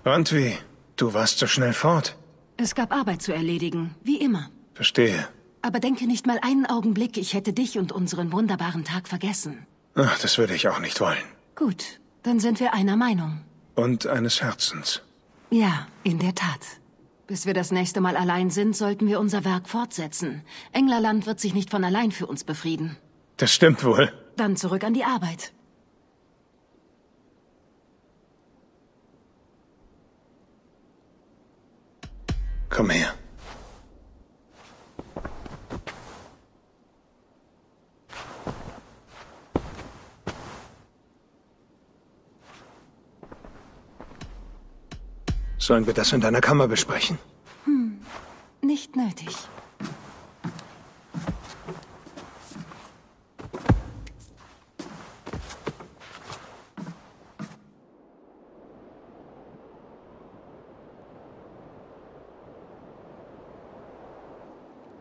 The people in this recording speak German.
Und wie? Du warst so schnell fort. Es gab Arbeit zu erledigen, wie immer. Verstehe. Aber denke nicht mal einen Augenblick, ich hätte dich und unseren wunderbaren Tag vergessen. Ach, das würde ich auch nicht wollen. Gut, dann sind wir einer Meinung. Und eines Herzens. Ja, in der Tat. Bis wir das nächste Mal allein sind, sollten wir unser Werk fortsetzen. Englerland wird sich nicht von allein für uns befrieden. Das stimmt wohl. Dann zurück an die Arbeit. Komm her. Sollen wir das in deiner Kammer besprechen? Nicht nötig.